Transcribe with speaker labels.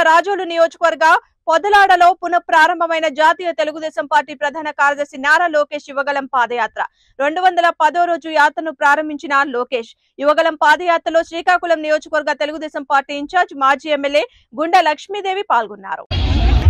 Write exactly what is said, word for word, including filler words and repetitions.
Speaker 1: జిల్లా రాజోలు నియోజకవర్గ పొదలాడలో పునః ప్రారంభమైన జాతీయ తెలుగుదేశం పార్టీ ప్రధాన కార్యదర్శి నారా లోకేష్ యువగలం పాదయాత్ర రెండు వందల పదో రోజు యాత్రను ప్రారంభించిన లోకేష్ యువగలం పాదయాత్రలో శ్రీకాకుళం నియోజకవర్గ తెలుగుదేశం పార్టీ ఇన్ఛార్జ్ మాజీ ఎమ్మెల్యే గుండా లక్ష్మీదేవి పాల్గొన్నారు.